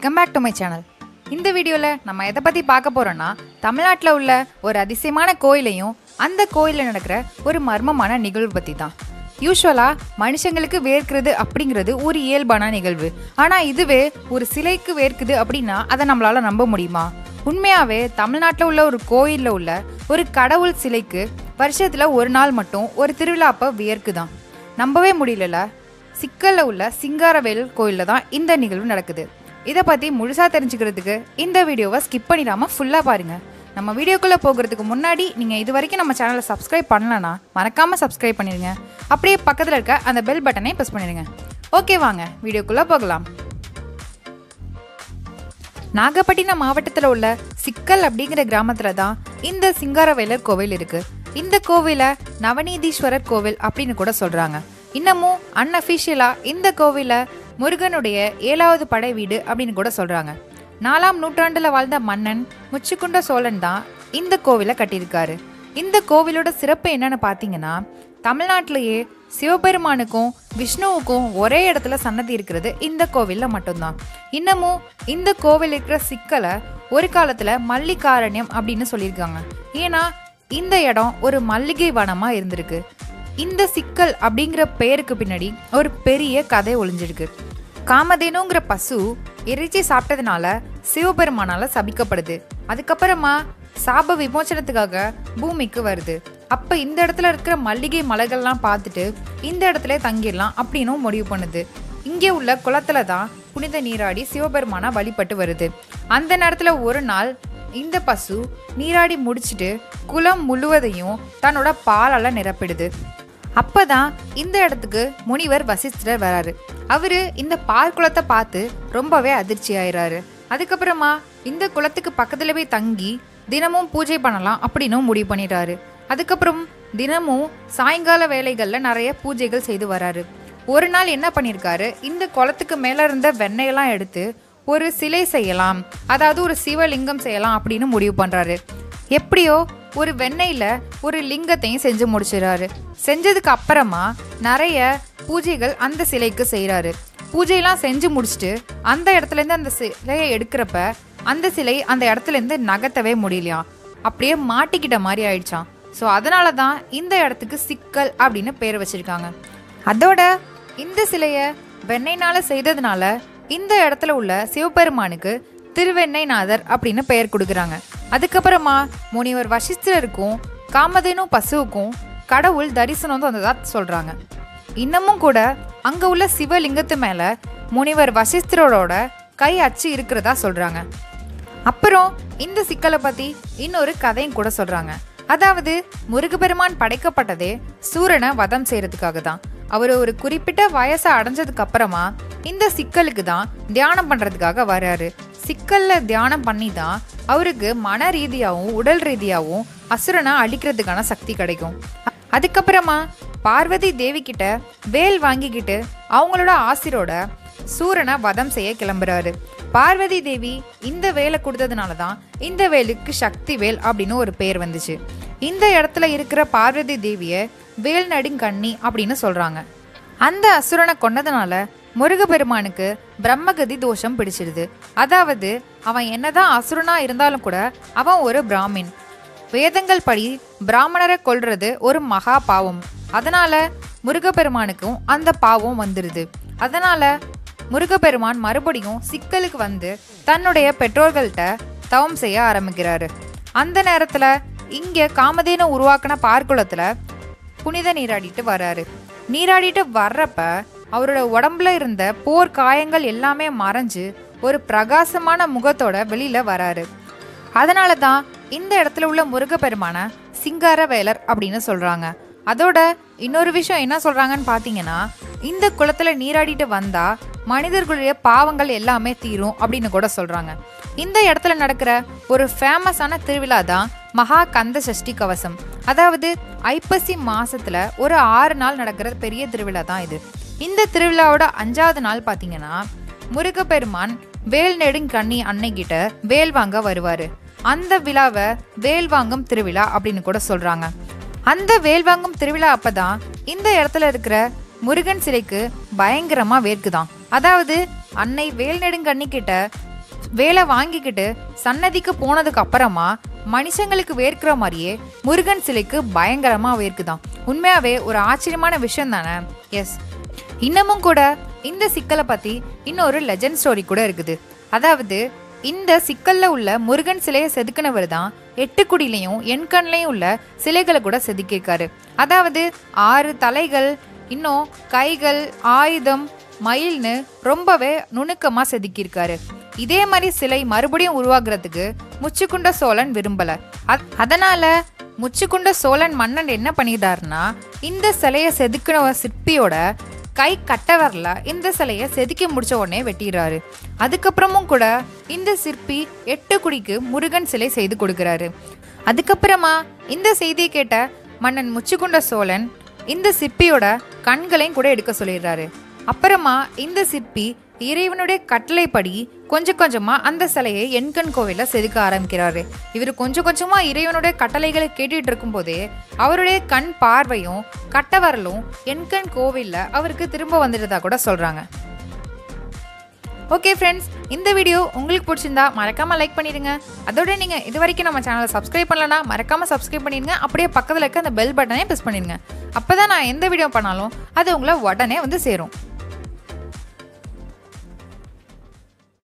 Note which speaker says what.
Speaker 1: Welcome back to my channel. இந்த வீடியோவில் நம்ம எதை பற்றி பார்க்க போகிறோன்னா, தமிழ்நாட்டில் உள்ள ஒரு அதிசயமான கோயிலையும் அந்த கோயிலில் நடக்கிற ஒரு மர்மமான நிகழ்வு பற்றி தான். யூஸ்வலாக மனுஷங்களுக்கு வேர்க்கிறது அப்படிங்கிறது ஒரு இயல்பான நிகழ்வு. ஆனால் இதுவே ஒரு சிலைக்கு வேர்க்குது அப்படின்னா அதை நம்மளால் நம்ப முடியுமா? உண்மையாகவே தமிழ்நாட்டில் உள்ள ஒரு கோயிலில் உள்ள ஒரு கடவுள் சிலைக்கு வருஷத்தில் ஒரு நாள் மட்டும் ஒரு திருவிழா அப்போ வியர்க்குதான். நம்பவே முடியல. சிக்கலில் உள்ள சிங்காரவேலர் கோயிலில் தான் இந்த நிகழ்வு நடக்குது. இதை பற்றி முழுசாக தெரிஞ்சுக்கிறதுக்கு இந்த வீடியோவை ஸ்கிப் பண்ணிடாமல் ஃபுல்லாக பாருங்கள். நம்ம வீடியோக்குள்ளே போகிறதுக்கு முன்னாடி நீங்கள் இது வரைக்கும் நம்ம சேனலை சப்ஸ்கிரைப் பண்ணலன்னா மறக்காமல் சப்ஸ்கிரைப் பண்ணிடுங்க. அப்படியே பக்கத்தில் இருக்க அந்த பெல் பட்டனை ப்ரெஸ் பண்ணிடுங்க. ஓகே, வாங்க வீடியோக்குள்ளே போகலாம். நாகப்பட்டினம் மாவட்டத்தில் உள்ள சிக்கல் அப்படிங்கிற கிராமத்தில் தான் இந்த சிங்காரவேலர் கோவில் இருக்குது. இந்த கோவிலை நவனிதீஸ்வரர் கோவில் அப்படின்னு கூட சொல்கிறாங்க. இன்னமும் அன்அஃபிஷியலாக இந்த கோவிலை முருகனுடைய 7வது படை வீடு அப்படின்னு கூட சொல்கிறாங்க. 4ஆம் நூற்றாண்டில் வாழ்ந்த மன்னன் முச்சுக்குண்ட சோழன் தான் இந்த கோவிலை கட்டியிருக்காரு. இந்த கோவிலோட சிறப்பு என்னன்னு பார்த்தீங்கன்னா, தமிழ்நாட்டிலேயே சிவபெருமானுக்கும் விஷ்ணுவுக்கும் ஒரே இடத்துல சன்னதி இருக்கிறது இந்த கோவிலில் மட்டும்தான். இன்னமும் இந்த கோவில் இருக்கிற சிக்கலை ஒரு காலத்தில் மல்லிகாரண்யம் அப்படின்னு சொல்லியிருக்காங்க. ஏன்னா இந்த இடம் ஒரு மல்லிகை வனமாக இருந்திருக்கு. இந்த சிக்கல் அப்படிங்கிற பெயருக்கு பின்னாடி ஒரு பெரிய கதை ஒளிஞ்சிருக்கு. காமதேனுங்கிற பசு இறைச்சி சாப்பிட்டதுனால சிவபெருமானால சபிக்கப்படுது. அதுக்கப்புறமா சாப விமோச்சனத்துக்காக பூமிக்கு வருது. அப்ப இந்த இடத்துல இருக்கிற மல்லிகை மலைகள்லாம் பார்த்துட்டு இந்த இடத்துல தங்கிடலாம் அப்படின்னு முடிவு பண்ணுது. இங்கே உள்ள குளத்துல தான் புனித நீராடி சிவபெருமானா வழிபட்டு வருது. அந்த நேரத்துல ஒரு நாள் இந்த பசு நீராடி முடிச்சுட்டு குளம் முழுவதையும் தன்னோட பாலால நிரப்பிடுது. அப்பதான் இந்த இடத்துக்கு முனிவர் வசிஷ்டர் வராரு. அவரு இந்த பால் குளத்தை பார்த்து ரொம்பவே அதிர்ச்சி ஆயிராரு. அதுக்கப்புறமா இந்த குளத்துக்கு பக்கத்துல போய் தங்கி தினமும் பூஜை பண்ணலாம் அப்படின்னு முடிவு பண்ணிடுறாரு. அதுக்கப்புறம் தினமும் சாயங்கால வேலைகள்ல நிறைய பூஜைகள் செய்து வராரு. ஒரு நாள் என்ன பண்ணியிருக்காரு, இந்த குளத்துக்கு மேல இருந்த வெண்ணெயெல்லாம் எடுத்து ஒரு சிலை செய்யலாம், அதாவது ஒரு சிவலிங்கம் செய்யலாம் அப்படின்னு முடிவு பண்றாரு. எப்படியோ ஒரு வெண்ணெயில ஒரு லிங்கத்தையும் செஞ்சு முடிச்சிடறாரு. செஞ்சதுக்கு அப்புறமா நிறைய பூஜைகள் அந்த சிலைக்கு செய்யறாரு. பூஜையெல்லாம் செஞ்சு முடிச்சுட்டு அந்த இடத்துல இருந்து அந்த சிலையை எடுக்கிறப்ப அந்த சிலை அந்த இடத்துல இருந்து நகர்த்தவே முடியலையாம். அப்படியே மாட்டிக்கிட்ட மாதிரி ஆயிடுச்சான். ஸோ அதனால தான் இந்த இடத்துக்கு சிக்கல் அப்படின்னு பேர் வச்சிருக்காங்க. அதோட இந்த சிலையை வெண்ணெய்னால செய்ததுனால இந்த இடத்துல உள்ள சிவபெருமானுக்கு திருவெண்ணெய்நாதர் அப்படின்னு பெயர் கொடுக்குறாங்க. அதுக்கப்புறமா முனிவர் வசிஷ்டருக்கும் காமதேனு பசுவுக்கும் கடவுள் தரிசனம் வந்ததா சொல்றாங்க. இன்னமும் கூட அங்க உள்ள சிவலிங்கத்து மேல முனிவர் வசிஷ்டரோட கை அச்சு இருக்கிறதா சொல்றாங்க. அப்புறம் இந்த சிக்கலை பத்தி இன்னொரு கதையும் கூட சொல்றாங்க. அதாவது முருகப்பெருமான் படைக்கப்பட்டதே சூரனை வதம் செய்யறதுக்காக தான். அவர் ஒரு குறிப்பிட்ட வயசை அடைஞ்சதுக்கு அப்புறமா இந்த சிக்கலுக்கு தான் தியானம் பண்றதுக்காக வர்றாரு. சிக்கல்ல தியானம் பண்ணி தான் அவருக்கு மன ரீதியாகவும் உடல் ரீதியாகவும் அசுரனை அழிக்கிறதுக்கான சக்தி கிடைக்கும். அதுக்கப்புறமா பார்வதி தேவி கிட்ட வேல் வாங்கிக்கிட்டு அவங்களோட ஆசிரோட சூரனை வதம் செய்ய கிளம்புறாரு. பார்வதி தேவி இந்த வேலை கொடுத்ததுனால தான் இந்த வேலுக்கு சக்தி வேல் அப்படின்னு ஒரு பேர் வந்துச்சு. இந்த இடத்துல இருக்கிற பார்வதி தேவிய வேல் நடுங்கண்ணி அப்படின்னு சொல்றாங்க. அந்த அசுரனை கொண்டதுனால முருகப்பெருமானுக்கு பிரம்மகதி தோஷம் பிடிச்சிடுது. அதாவது அவன் என்னதான் அசுரனா இருந்தாலும் கூட அவன் ஒரு பிராமின். வேதங்கள் படி பிராமணரை கொல்றது ஒரு மகா பாவம். அதனால முருகப்பெருமானுக்கும் அந்த பாவம் வந்துடுது. அதனால முருகப்பெருமான் மறுபடியும் சிக்கலுக்கு வந்து தன்னுடைய பெற்றோர்கள்ட்ட தவம் செய்ய ஆரம்பிக்கிறாரு. அந்த நேரத்துல இங்க காமதேனு உருவாக்கின பார்க்குளத்துல புனித நீராடிட்டு வர்றாரு. நீராடிட்டு வர்றப்ப அவரோட உடம்புல இருந்த போர் காயங்கள் எல்லாமே மறைஞ்சு ஒரு பிரகாசமான முகத்தோட வெளியில வராரு. அதனால தான் இந்த இடத்துல உள்ள முருகப்பெருமான சிங்காரவேலர் அப்படின்னு சொல்றாங்க. அதோட இன்னொரு விஷயம் என்ன சொல்றாங்கன்னு பாத்தீங்கன்னா, இந்த குளத்துல நீராடிட்டு வந்தா மனிதர்களுடைய பாவங்கள் எல்லாமே தீரும் அப்படின்னு கூட சொல்றாங்க. இந்த இடத்துல நடக்கிற ஒரு ஃபேமஸான திருவிழா தான் மகா கந்த சஷ்டி கவசம். அதாவது ஐப்பசி மாசத்துல ஒரு 6 நாள் நடக்கிற பெரிய திருவிழா தான் இது. இந்த திருவிழாவோட 5வது நாள் பாத்தீங்கன்னா முருகப்பெருமான் வேல் நெடுங்கண்ணி அன்னைக்கிட்ட வேல் வாங்க வருவாரு. அந்த விழாவை வேல் வாங்கும் திருவிழா அப்படின்னு கூட சொல்றாங்க. அந்த வேல் வாங்கும் திருவிழா அப்பதான் இந்த இடத்துல இருக்கிற முருகன் சிலைக்கு பயங்கரமா வேர்க்குதான். அதாவது அன்னை வேல் நெடுங்கண்ணி கிட்ட வேலை வாங்கிக்கிட்டு சன்னதிக்கு போனதுக்கு அப்புறமா மனுஷங்களுக்கு வேர்க்கிற மாதிரியே முருகன் சிலைக்கு பயங்கரமா வேர்க்குதான். உண்மையாவே ஒரு ஆச்சரியமான விஷயம் தானே. எஸ், இன்னமும் கூட இந்த சிக்கலை பத்தி இன்னொரு லெஜண்ட் ஸ்டோரி கூட இருக்குது. அதாவது இந்த சிக்கல்ல உள்ள முருகன் சிலையை செதுக்கினவர் தான் 8 குடிலையும் எண்கண்லையும் உள்ள சிலைகளை கூட செதுக்கியிருக்காரு. அதாவது 6 தலைகள், இன்னும் கைகள், ஆயுதம், மயில்னு ரொம்பவே நுணுக்கமா செதுக்கியிருக்காரு. இதே மாதிரி சிலை மறுபடியும் உருவாக்குறதுக்கு முச்சுக்குண்ட சோழன் விரும்பல. அதனால முச்சுக்குண்ட சோழன் மன்னன் என்ன பண்ணிட்டாருன்னா, இந்த சிலையை செதுக்கின சிற்பியோட கை கட்டவரல இந்த சிலையை செதுக்கி முடிச்ச உடனே வெட்டிடுறாரு. அதுக்கப்புறமும் கூட இந்த சிற்பி 8 குடிக்கு முருகன் சிலை செய்து கொடுக்கிறாரு. அதுக்கப்புறமா இந்த செய்தியை கேட்ட மன்னன் முச்சுக்குண்ட சோழன் இந்த சிற்பியோட கண்களையும் கூட எடுக்க சொல்லிடுறாரு. அப்புறமா இந்த சிற்பி இறைவனுடைய கட்டளைப்படி கொஞ்சம் கொஞ்சமா அந்த சிலையை எண்கண் கோவில செதுக்க ஆரம்பிக்கிறாரு. இவர் கொஞ்சம் கொஞ்சமா இறைவனுடைய கட்டளைகளை கேட்டுட்டு இருக்கும் போதே அவருடைய கண் பார்வையும் கட்டவரலும் எண்கண் கோவில்ல அவருக்கு திரும்ப வந்துட்டதா கூட சொல்றாங்க. ஓகே ஃப்ரெண்ட்ஸ், இந்த வீடியோ உங்களுக்கு பிடிச்சிருந்தா மறக்காம லைக் பண்ணிடுங்க. அதோட நீங்க இது வரைக்கும் நம்ம சேனலை சப்ஸ்கிரைப் பண்ணலன்னா மறக்காம சப்ஸ்கிரைப் பண்ணிடுங்க. அப்படியே பக்கத்துல இருக்க அந்த பெல் பட்டனை பிரஸ் பண்ணிடுங்க. அப்பதான் நான் எந்த வீடியோ பண்ணாலும் அது உங்களை உடனே வந்து சேரும்.